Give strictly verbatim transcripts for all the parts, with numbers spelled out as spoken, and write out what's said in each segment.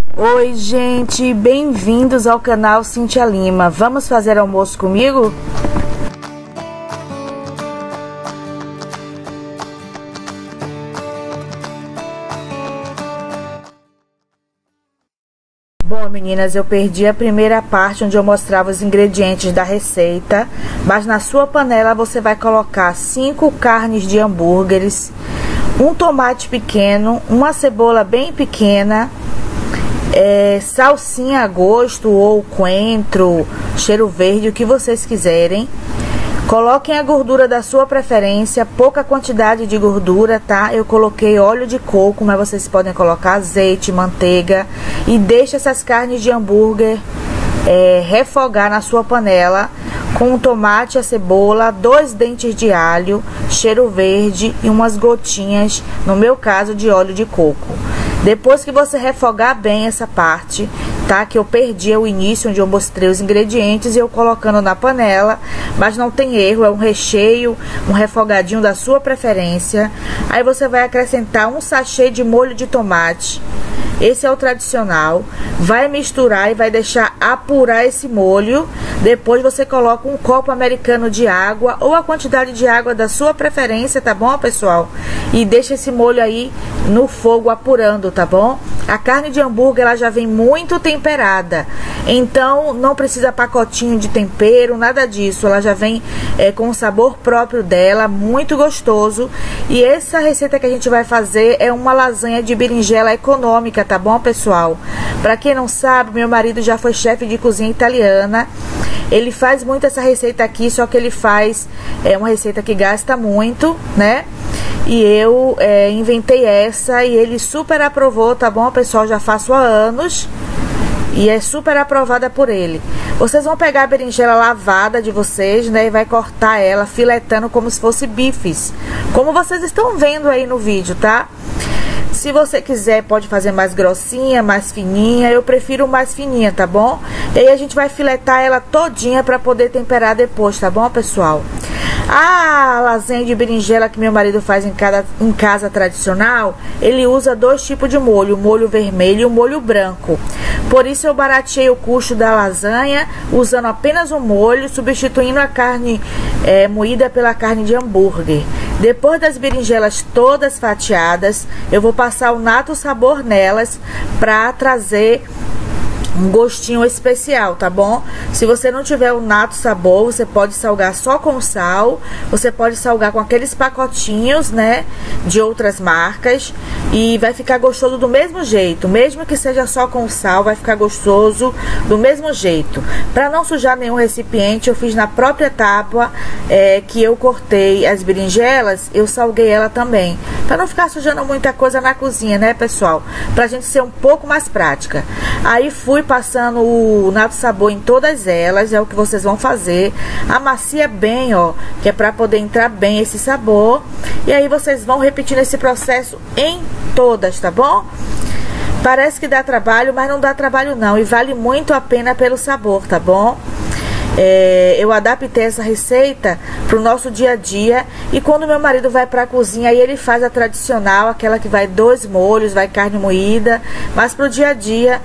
Oi gente, bem-vindos ao canal Cintia Lima. Vamos fazer almoço comigo? Bom, meninas, eu perdi a primeira parte onde eu mostrava os ingredientes da receita, mas na sua panela você vai colocar cinco carnes de hambúrgueres, um tomate pequeno, uma cebola bem pequena, é, salsinha a gosto ou coentro, cheiro verde, o que vocês quiserem. Coloquem a gordura da sua preferência, pouca quantidade de gordura, tá? Eu coloquei óleo de coco, mas vocês podem colocar azeite, manteiga. E deixe essas carnes de hambúrguer é, refogar na sua panela com o tomate, a cebola, dois dentes de alho, cheiro verde e umas gotinhas, no meu caso, de óleo de coco. Depois que você refogar bem essa parte, tá? Que eu perdi o início onde eu mostrei os ingredientes e eu colocando na panela, mas não tem erro, é um recheio, um refogadinho da sua preferência. Aí você vai acrescentar um sachê de molho de tomate. Esse é o tradicional. Vai misturar e vai deixar apurar esse molho. Depois você coloca um copo americano de água ou a quantidade de água da sua preferência, tá bom, pessoal? E deixa esse molho aí no fogo apurando, tá bom? A carne de hambúrguer ela já vem muito temperada, então não precisa pacotinho de tempero, nada disso. Ela já vem é, com o sabor próprio dela, muito gostoso. E essa receita que a gente vai fazer é uma lasanha de berinjela econômica, tá bom, pessoal? Pra quem não sabe, meu marido já foi chefe de cozinha italiana. Ele faz muito essa receita aqui, só que ele faz é uma receita que gasta muito, né? E eu é, inventei essa e ele super aprovou, tá bom, pessoal? Já faço há anos e é super aprovada por ele. Vocês vão pegar a berinjela lavada de vocês, né? E vai cortar ela filetando como se fosse bifes, como vocês estão vendo aí no vídeo, tá? Se você quiser, pode fazer mais grossinha, mais fininha. Eu prefiro mais fininha, tá bom? E aí a gente vai filetar ela todinha pra poder temperar depois, tá bom, pessoal? A lasanha de berinjela que meu marido faz em, cada, em casa tradicional, ele usa dois tipos de molho, o molho vermelho e o molho branco. Por isso eu barateei o custo da lasanha usando apenas o molho, substituindo a carne é, moída pela carne de hambúrguer. Depois das berinjelas todas fatiadas, eu vou passar o nato sabor nelas para trazer um gostinho especial, tá bom? Se você não tiver o nato sabor, você pode salgar só com sal. Você pode salgar com aqueles pacotinhos, né? De outras marcas. E vai ficar gostoso do mesmo jeito. Mesmo que seja só com sal, vai ficar gostoso do mesmo jeito. Para não sujar nenhum recipiente, eu fiz na própria tábua é, que eu cortei as berinjelas, eu salguei ela também. Para não ficar sujando muita coisa na cozinha, né, pessoal? Pra gente ser um pouco mais prática. Aí fui passando o nato sabor em todas elas, é o que vocês vão fazer. Amacia bem, ó, que é pra poder entrar bem esse sabor. E aí vocês vão repetindo esse processo em todas, tá bom? Parece que dá trabalho, mas não dá trabalho não. E vale muito a pena pelo sabor, tá bom? É, eu adaptei essa receita pro nosso dia a dia. E quando meu marido vai pra cozinha, aí ele faz a tradicional, aquela que vai dois molhos, vai carne moída. Mas pro dia a dia,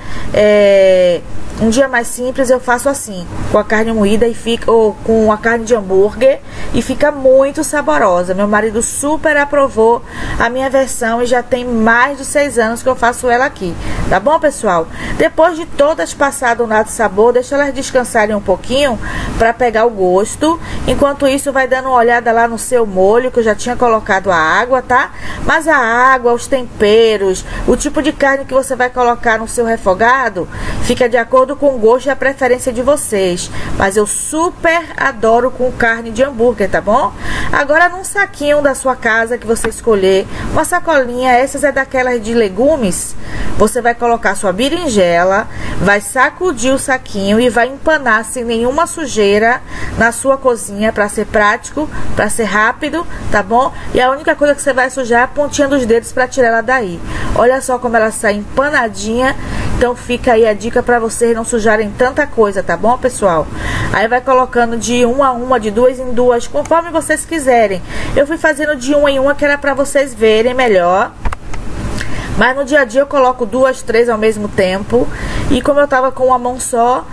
é, um dia mais simples, eu faço assim, com a carne moída e fica, ou com a carne de hambúrguer, e fica muito saborosa. Meu marido super aprovou a minha versão e já tem mais de seis anos que eu faço ela aqui, tá bom, pessoal? Depois de todas passado o nato sabor, deixa elas descansarem um pouquinho para pegar o gosto. Enquanto isso, vai dando uma olhada lá no seu molho, que eu já tinha colocado a água, tá? Mas a água, os temperos, o tipo de carne que você vai colocar no seu refogado, fica de acordo com o gosto e a preferência de vocês. Mas eu super adoro com carne de hambúrguer, tá bom? Agora, num saquinho da sua casa que você escolher, uma sacolinha, essas é daquelas de legumes, você vai colocar sua berinjela, vai sacudir o saquinho e vai empanar sem nenhuma sujeira na sua cozinha, para ser prático, para ser rápido, tá bom? E a única coisa que você vai sujar é a pontinha dos dedos para tirar ela daí. Olha só como ela sai empanadinha. Então fica aí a dica para vocês não sujarem tanta coisa, tá bom, pessoal? Aí vai colocando de uma a uma, de duas em duas, conforme vocês quiserem. Eu fui fazendo de uma em uma, que era para vocês verem melhor. Mas no dia a dia eu coloco duas, três ao mesmo tempo. E como eu tava com uma mão só,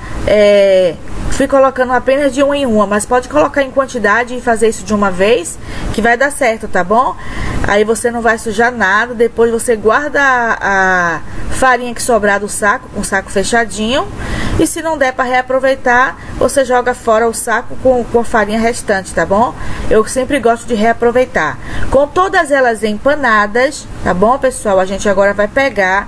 é, fui colocando apenas de uma em uma. Mas pode colocar em quantidade e fazer isso de uma vez, que vai dar certo, tá bom? Aí você não vai sujar nada. Depois você guarda a, a farinha que sobrar do saco, com o saco fechadinho. E se não der para reaproveitar, você joga fora o saco com, com a farinha restante, tá bom? Eu sempre gosto de reaproveitar. Com todas elas empanadas, tá bom, pessoal? A gente agora vai pegar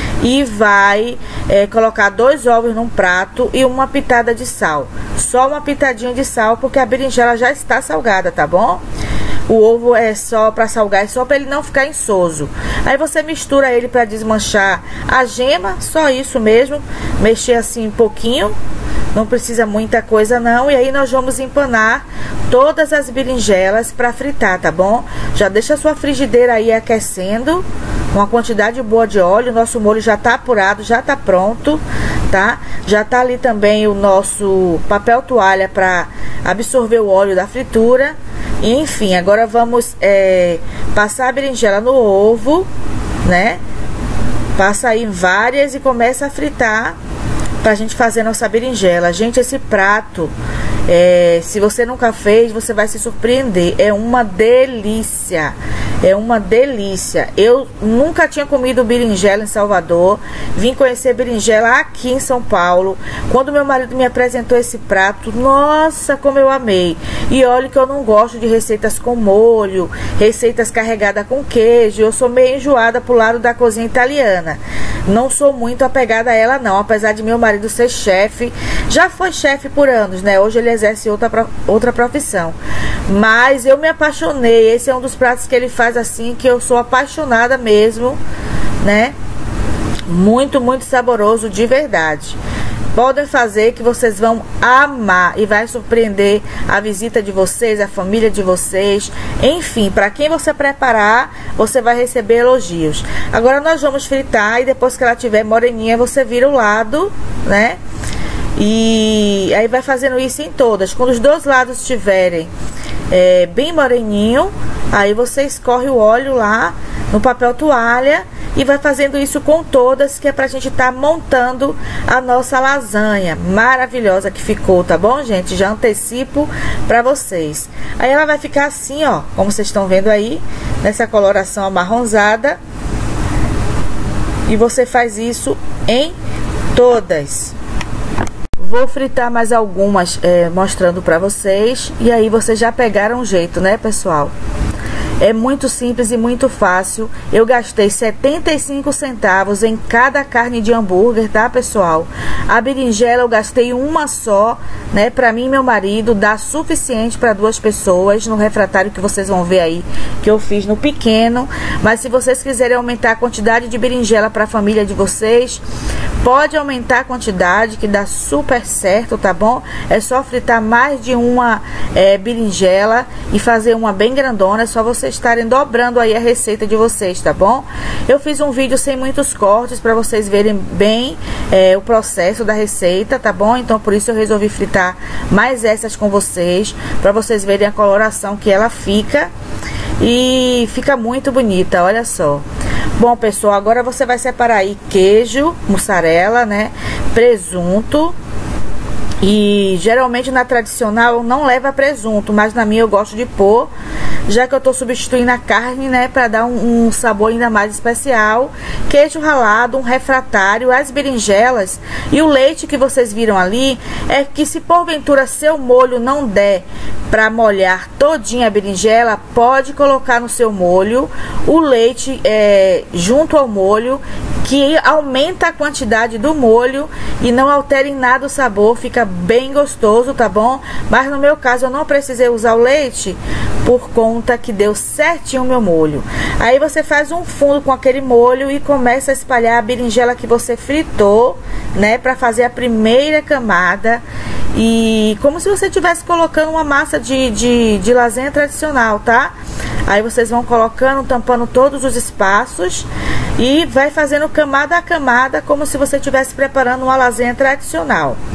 e vai é, colocar dois ovos num prato e uma pitada de sal. Só uma pitadinha de sal, porque a berinjela já está salgada, tá bom? O ovo é só para salgar, é só para ele não ficar insoso. Aí você mistura ele para desmanchar a gema, só isso mesmo. Mexer assim um pouquinho, não precisa muita coisa não. E aí nós vamos empanar todas as berinjelas para fritar, tá bom? Já deixa a sua frigideira aí aquecendo, uma quantidade boa de óleo. Nosso molho já tá apurado, já tá pronto, tá? Já tá ali também o nosso papel toalha para absorver o óleo da fritura. E, enfim, agora vamos é, passar a berinjela no ovo, né? Passa aí várias e começa a fritar pra gente fazer nossa berinjela. Gente, esse prato, é, se você nunca fez, você vai se surpreender. É uma delícia. É uma delícia. Eu nunca tinha comido berinjela em Salvador. Vim conhecer berinjela aqui em São Paulo. Quando meu marido me apresentou esse prato, nossa, como eu amei. E olha que eu não gosto de receitas com molho, receitas carregadas com queijo. Eu sou meio enjoada pro lado da cozinha italiana. Não sou muito apegada a ela não, apesar de meu marido ser chefe. Já foi chefe por anos, né? Hoje ele exerce outra, outra profissão. Mas eu me apaixonei. Esse é um dos pratos que ele faz assim, que eu sou apaixonada mesmo, né? Muito, muito saboroso, de verdade. Podem fazer que vocês vão amar e vai surpreender a visita de vocês, a família de vocês. Enfim, para quem você preparar, você vai receber elogios. Agora nós vamos fritar e depois que ela tiver moreninha, você vira o lado, né? E aí vai fazendo isso em todas. Quando os dois lados estiverem é, bem moreninho, aí você escorre o óleo lá no papel toalha e vai fazendo isso com todas, que é pra gente estar tá montando a nossa lasanha maravilhosa que ficou, tá bom, gente? Já antecipo pra vocês. Aí ela vai ficar assim, ó, como vocês estão vendo aí, nessa coloração amarronzada. E você faz isso em todas. Vou fritar mais algumas é, mostrando pra vocês. E aí vocês já pegaram o jeito, né, pessoal? É muito simples e muito fácil. Eu gastei setenta e cinco centavos em cada carne de hambúrguer, tá, pessoal? A berinjela eu gastei uma só, né? Pra mim e meu marido, dá suficiente para duas pessoas no refratário que vocês vão ver aí, que eu fiz no pequeno. Mas se vocês quiserem aumentar a quantidade de berinjela para a família de vocês, pode aumentar a quantidade, que dá super certo, tá bom? É só fritar mais de uma é, berinjela e fazer uma bem grandona. É só vocês estarem dobrando aí a receita de vocês, tá bom? Eu fiz um vídeo sem muitos cortes para vocês verem bem é, o processo da receita, tá bom? Então por isso eu resolvi fritar mais essas com vocês, para vocês verem a coloração que ela fica. E fica muito bonita, olha só. Bom, pessoal, agora você vai separar aí queijo, mussarela, né? Presunto. E geralmente na tradicional não leva presunto, mas na minha eu gosto de pôr, já que eu tô substituindo a carne, né, para dar um, um sabor ainda mais especial. Queijo ralado, um refratário, as berinjelas e o leite que vocês viram ali. É que se porventura seu molho não der para molhar todinha a berinjela, pode colocar no seu molho o leite é, junto ao molho, que aumenta a quantidade do molho e não altera em nada o sabor, fica bem gostoso, tá bom? Mas no meu caso eu não precisei usar o leite por conta que deu certinho o meu molho. Aí você faz um fundo com aquele molho e começa a espalhar a berinjela que você fritou, né, para fazer a primeira camada. E como se você estivesse colocando uma massa de, de, de lasanha tradicional, tá? Aí vocês vão colocando, tampando todos os espaços e vai fazendo camada a camada, como se você estivesse preparando uma lasanha tradicional.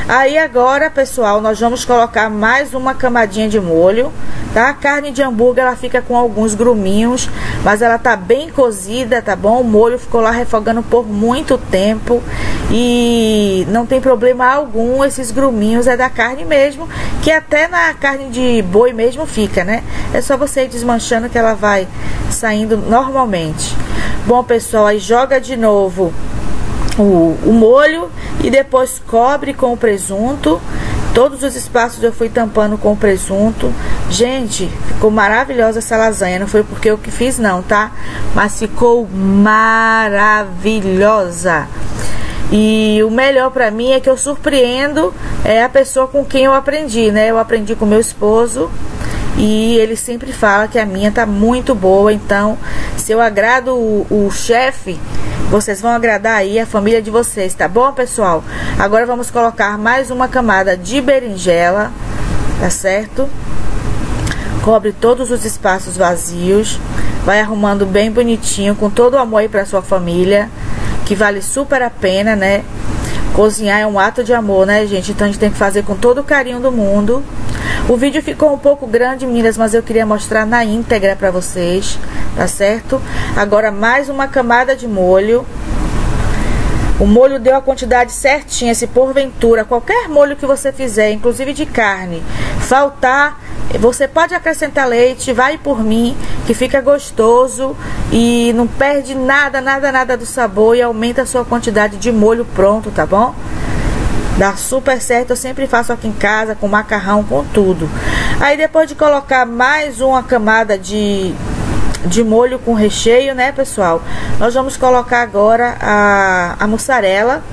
Aí agora, pessoal, nós vamos colocar mais uma camadinha de molho, tá? A carne de hambúrguer, ela fica com alguns gruminhos, mas ela tá bem cozida, tá bom? O molho ficou lá refogando por muito tempo e não tem problema algum. Esses gruminhos é da carne mesmo, que até na carne de boi mesmo fica, né? É só você ir desmanchando que ela vai saindo normalmente. Bom, pessoal, aí joga de novo o, o molho e depois cobre com o presunto. Todos os espaços eu fui tampando com o presunto. Gente, ficou maravilhosa essa lasanha. Não foi porque eu que fiz não, tá? Mas ficou maravilhosa. E o melhor pra mim é que eu surpreendo é, a pessoa com quem eu aprendi, né? Eu aprendi com meu esposo e ele sempre fala que a minha tá muito boa. Então, se eu agrado o, o chefe, vocês vão agradar aí a família de vocês, tá bom, pessoal? Agora vamos colocar mais uma camada de berinjela, tá certo? Cobre todos os espaços vazios. Vai arrumando bem bonitinho, com todo o amor aí pra sua família, que vale super a pena, né? Cozinhar é um ato de amor, né, gente? Então a gente tem que fazer com todo o carinho do mundo. O vídeo ficou um pouco grande, meninas, mas eu queria mostrar na íntegra pra vocês, tá certo? Agora mais uma camada de molho. O molho deu a quantidade certinha. Se porventura, qualquer molho que você fizer, inclusive de carne, faltar, você pode acrescentar leite, vai por mim, que fica gostoso e não perde nada, nada, nada do sabor e aumenta a sua quantidade de molho pronto, tá bom? Dá super certo, eu sempre faço aqui em casa, com macarrão, com tudo. Aí depois de colocar mais uma camada de... de molho com recheio, né, pessoal? Nós vamos colocar agora a, a mussarela.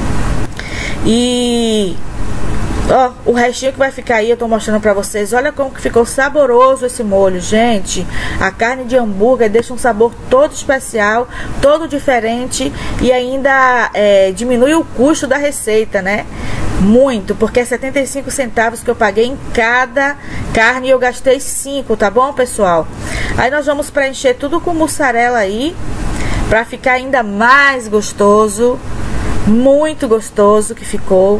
E ó, o restinho que vai ficar aí eu tô mostrando pra vocês. Olha como que ficou saboroso esse molho, gente. A carne de hambúrguer deixa um sabor todo especial, todo diferente. E ainda é, diminui o custo da receita, né? Muito, porque é setenta e cinco centavos que eu paguei em cada carne e eu gastei cinco, tá bom, pessoal? Aí nós vamos preencher tudo com mussarela aí, pra ficar ainda mais gostoso. Muito gostoso que ficou.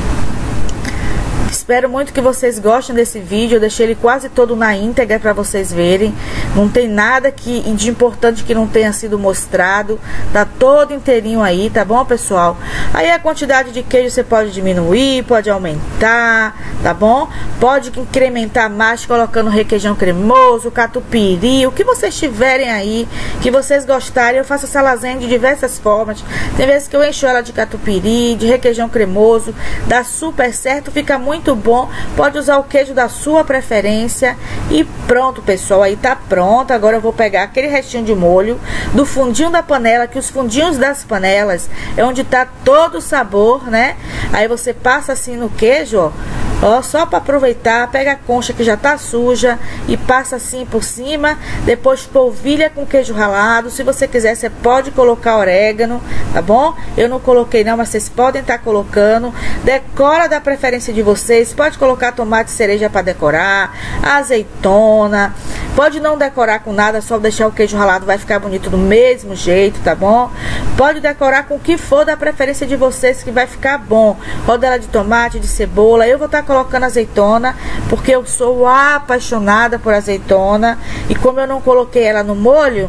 Espero muito que vocês gostem desse vídeo. Eu deixei ele quase todo na íntegra para vocês verem. Não tem nada que, de importante que não tenha sido mostrado. Tá todo inteirinho aí, tá bom, pessoal? Aí a quantidade de queijo você pode diminuir, pode aumentar, tá bom? Pode incrementar mais colocando requeijão cremoso, catupiry, o que vocês tiverem aí, que vocês gostarem. Eu faço essa lasanha de diversas formas. Tem vezes que eu encho ela de catupiry, de requeijão cremoso. Dá super certo, fica muito bom. Pode usar o queijo da sua preferência. E pronto, pessoal, aí tá pronto. Agora eu vou pegar aquele restinho de molho do fundinho da panela, que os fundinhos das panelas é onde tá todo o sabor, né? Aí você passa assim no queijo, ó, ó, só para aproveitar. Pega a concha que já tá suja e passa assim por cima. Depois polvilha com queijo ralado. Se você quiser, você pode colocar orégano, tá bom? Eu não coloquei não, mas vocês podem estar colocando. Decora da preferência de vocês. Pode colocar tomate cereja para decorar, azeitona. Pode não decorar com nada, só deixar o queijo ralado, vai ficar bonito do mesmo jeito, tá bom? Pode decorar com o que for da preferência de vocês, que vai ficar bom. Rodela de tomate, de cebola. Eu vou estar colocando azeitona, porque eu sou apaixonada por azeitona. E como eu não coloquei ela no molho,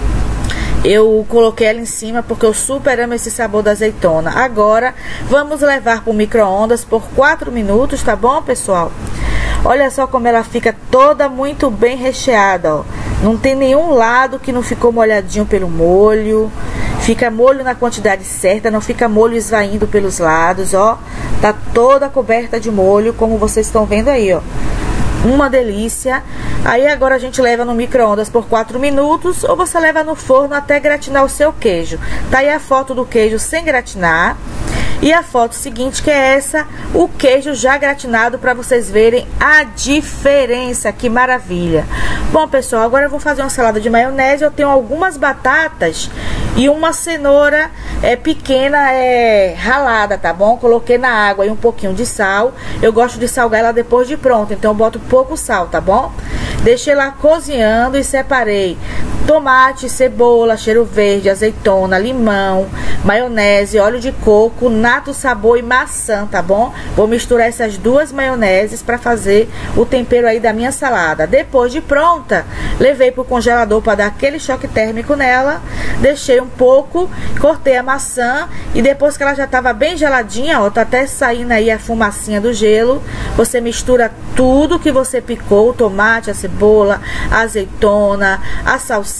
eu coloquei ela em cima porque eu super amo esse sabor da azeitona. Agora vamos levar para o micro-ondas por quatro minutos, tá bom, pessoal? Olha só como ela fica toda muito bem recheada, ó. Não tem nenhum lado que não ficou molhadinho pelo molho. Fica molho na quantidade certa, não fica molho esvaindo pelos lados, ó. Tá toda coberta de molho, como vocês estão vendo aí, ó. Uma delícia. Aí agora a gente leva no micro-ondas por quatro minutos, ou você leva no forno até gratinar o seu queijo. Tá aí a foto do queijo sem gratinar. E a foto seguinte, que é essa, o queijo já gratinado, para vocês verem a diferença. Que maravilha. Bom, pessoal, agora eu vou fazer uma salada de maionese. Eu tenho algumas batatas e uma cenoura é, pequena é, ralada, tá bom? Coloquei na água e um pouquinho de sal. Eu gosto de salgar ela depois de pronto, então eu boto pouco sal, tá bom? Deixei lá cozinhando e separei tomate, cebola, cheiro verde, azeitona, limão, maionese, óleo de coco, nato sabor e maçã, tá bom? Vou misturar essas duas maioneses para fazer o tempero aí da minha salada. Depois de pronta, levei pro congelador para dar aquele choque térmico nela. Deixei um pouco, cortei a maçã e depois que ela já tava bem geladinha, ó, tá até saindo aí a fumacinha do gelo. Você mistura tudo que você picou, o tomate, a cebola, a azeitona, a salsinha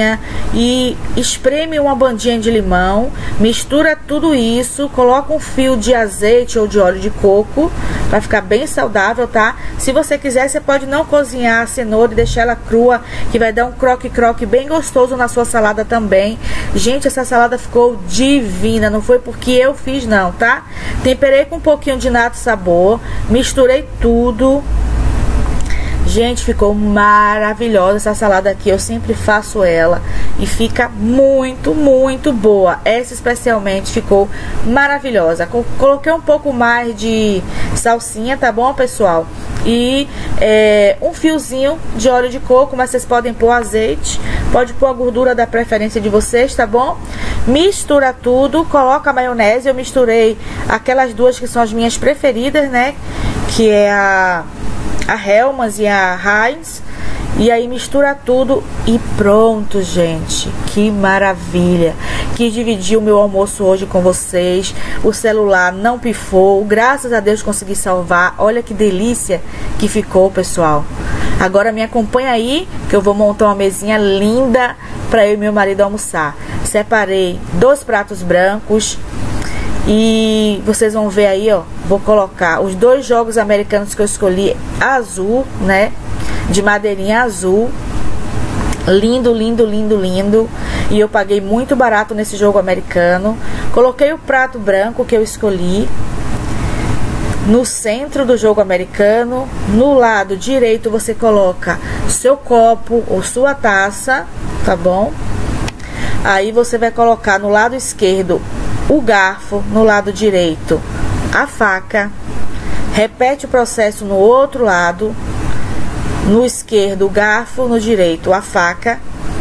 e espreme uma bandinha de limão, mistura tudo isso, coloca um fio de azeite ou de óleo de coco para ficar bem saudável, tá? Se você quiser, você pode não cozinhar a cenoura e deixar ela crua, que vai dar um croque-croque bem gostoso na sua salada também. Gente, essa salada ficou divina, não foi porque eu fiz não, tá? Temperei com um pouquinho de nato sabor, misturei tudo. Gente, ficou maravilhosa essa salada aqui, eu sempre faço ela e fica muito, muito boa. Essa especialmente ficou maravilhosa. Coloquei um pouco mais de salsinha, tá bom, pessoal? E é, um fiozinho de óleo de coco, mas vocês podem pôr azeite, pode pôr a gordura da preferência de vocês, tá bom? Mistura tudo, coloca a maionese, eu misturei aquelas duas que são as minhas preferidas, né? Que é a... a Hellmann's e a Heinz. E aí mistura tudo e pronto, gente. Que maravilha. Quis dividir o meu almoço hoje com vocês. O celular não pifou, graças a Deus consegui salvar. Olha que delícia que ficou, pessoal. Agora me acompanha aí, que eu vou montar uma mesinha linda para eu e meu marido almoçar. Separei dois pratos brancos e vocês vão ver aí, ó. Vou colocar os dois jogos americanos que eu escolhi, azul, né? De madeirinha azul. Lindo, lindo, lindo, lindo. E eu paguei muito barato nesse jogo americano. Coloquei o prato branco que eu escolhi no centro do jogo americano. No lado direito você coloca seu copo ou sua taça, tá bom? Aí você vai colocar no lado esquerdo o garfo, no lado direito a faca. Repete o processo no outro lado. No esquerdo o garfo, no direito a faca.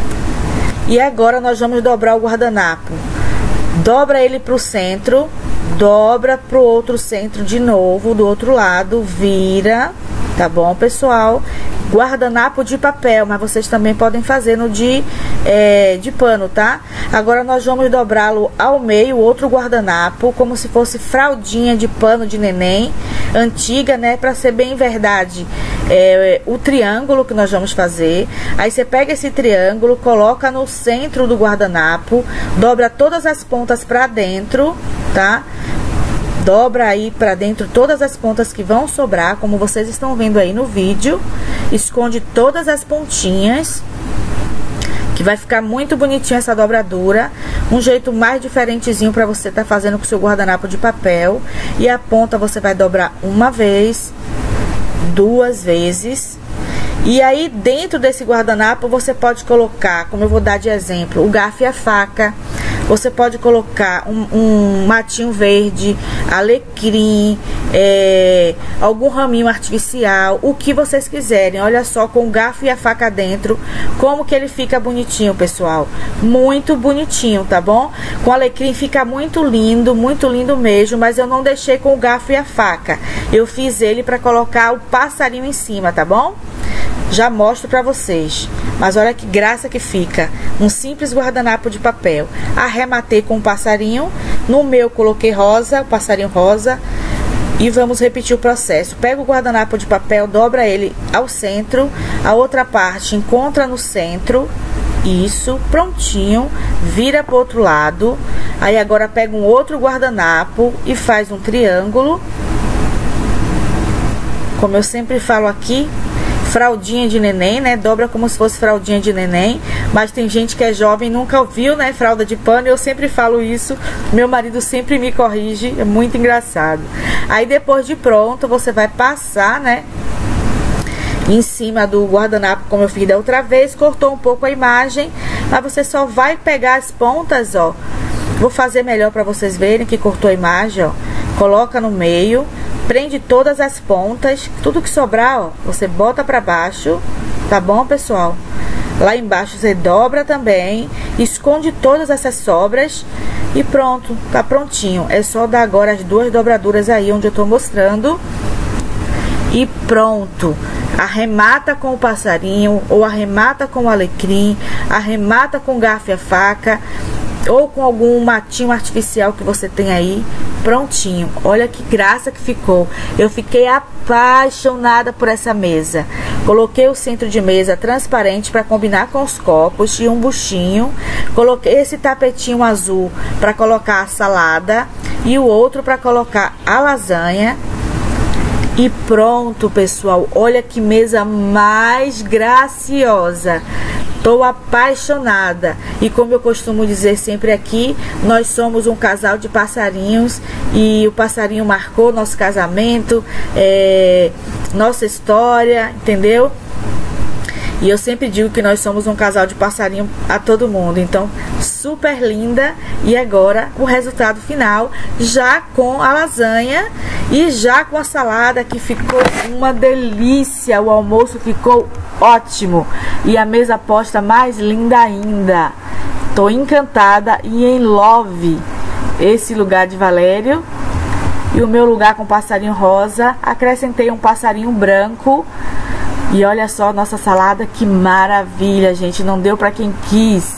E agora nós vamos dobrar o guardanapo. Dobra ele para o centro, dobra para o outro centro de novo, do outro lado, vira, tá bom, pessoal? Guardanapo de papel, mas vocês também podem fazer no de, é, de pano, tá? Agora nós vamos dobrá-lo ao meio, outro guardanapo, como se fosse fraldinha de pano de neném, antiga, né? Pra ser bem verdade, é, o triângulo que nós vamos fazer. Aí você pega esse triângulo, coloca no centro do guardanapo, dobra todas as pontas pra dentro, tá? Dobra aí pra dentro todas as pontas que vão sobrar, como vocês estão vendo aí no vídeo. Esconde todas as pontinhas, que vai ficar muito bonitinha essa dobradura. Um jeito mais diferentezinho pra você tá fazendo com o seu guardanapo de papel. E a ponta você vai dobrar uma vez, duas vezes. E aí dentro desse guardanapo você pode colocar, como eu vou dar de exemplo, o garfo e a faca. Você pode colocar um, um matinho verde, alecrim, é, algum raminho artificial, o que vocês quiserem. Olha só, com o garfo e a faca dentro, como que ele fica bonitinho, pessoal. Muito bonitinho, tá bom? Com alecrim fica muito lindo, muito lindo mesmo, mas eu não deixei com o garfo e a faca. Eu fiz ele para colocar o passarinho em cima, tá bom? Já mostro pra vocês. Mas olha que graça que fica. Um simples guardanapo de papel. Arrematei com um passarinho. No meu coloquei rosa, passarinho rosa. E vamos repetir o processo. Pega o guardanapo de papel, dobra ele ao centro. A outra parte encontra no centro. Isso, prontinho. Vira pro outro lado. Aí agora pega um outro guardanapo e faz um triângulo. Como eu sempre falo aqui, fraldinha de neném, né? Dobra como se fosse fraldinha de neném. Mas tem gente que é jovem e nunca viu, né? Fralda de pano. Eu sempre falo isso. Meu marido sempre me corrige. É muito engraçado. Aí depois de pronto, você vai passar, né? Em cima do guardanapo, como eu fiz da outra vez. Cortou um pouco a imagem. Mas você só vai pegar as pontas, ó. Vou fazer melhor para vocês verem que cortou a imagem, ó. Coloca no meio, prende todas as pontas, tudo que sobrar, ó, você bota para baixo, tá bom, pessoal? Lá embaixo você dobra também, esconde todas essas sobras e pronto, tá prontinho. É só dar agora as duas dobraduras aí onde eu tô mostrando e pronto. Arremata com o passarinho ou arremata com o alecrim, arremata com garfo e a faca ou com algum matinho artificial que você tem aí, prontinho. Olha que graça que ficou. Eu fiquei apaixonada por essa mesa. Coloquei o centro de mesa transparente para combinar com os copos e um buchinho. Coloquei esse tapetinho azul para colocar a salada e o outro para colocar a lasanha. E pronto, pessoal. Olha que mesa mais graciosa. Tô apaixonada. E como eu costumo dizer sempre aqui, nós somos um casal de passarinhos e o passarinho marcou nosso casamento, é, nossa história, entendeu? E eu sempre digo que nós somos um casal de passarinho a todo mundo. Então, super linda. E agora, o resultado final, já com a lasanha e já com a salada, que ficou uma delícia. O almoço ficou ótimo. E a mesa posta mais linda ainda. Tô encantada e em love. Esse lugar de Valério. E o meu lugar com passarinho rosa. Acrescentei um passarinho branco. E olha só nossa salada, que maravilha, gente. Não deu pra quem quis.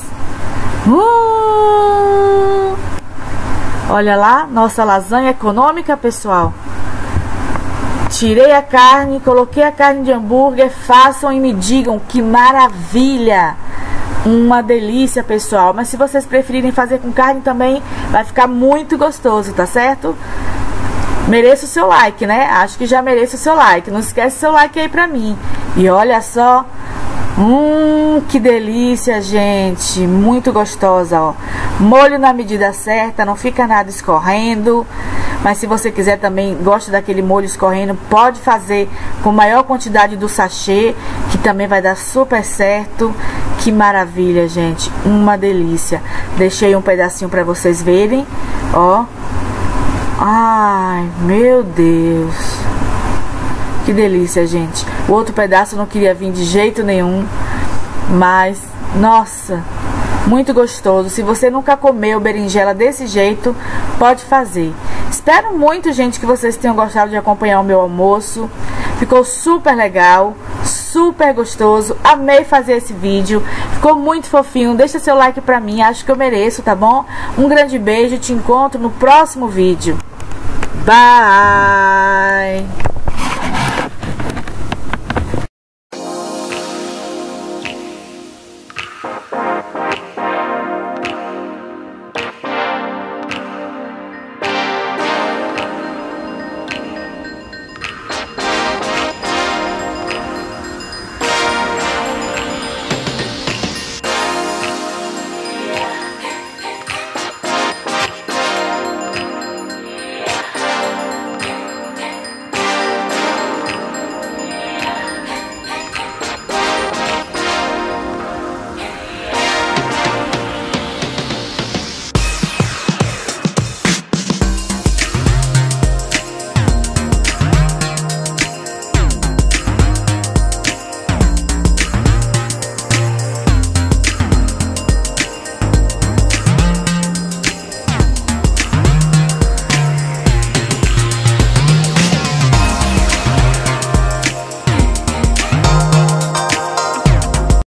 Uh! Olha lá, nossa lasanha econômica, pessoal. Tirei a carne, coloquei a carne de hambúrguer. Façam e me digam que maravilha. Uma delícia, pessoal. Mas se vocês preferirem fazer com carne também, vai ficar muito gostoso, tá certo? Mereço o seu like, né? Acho que já mereço o seu like. Não esquece o seu like aí pra mim. E olha só. Hum, que delícia, gente. Muito gostosa, ó. Molho na medida certa, não fica nada escorrendo. Mas se você quiser também, gosta daquele molho escorrendo, pode fazer com maior quantidade do sachê, que também vai dar super certo. Que maravilha, gente. Uma delícia. Deixei um pedacinho pra vocês verem, ó. Ai, meu Deus. Que delícia, gente. O outro pedaço eu não queria vir de jeito nenhum. Mas, nossa, muito gostoso. Se você nunca comeu berinjela desse jeito, pode fazer. Espero muito, gente, que vocês tenham gostado de acompanhar o meu almoço. Ficou super legal, super gostoso. Amei fazer esse vídeo. Ficou muito fofinho. Deixa seu like pra mim, acho que eu mereço, tá bom? Um grande beijo, te encontro no próximo vídeo. Bye!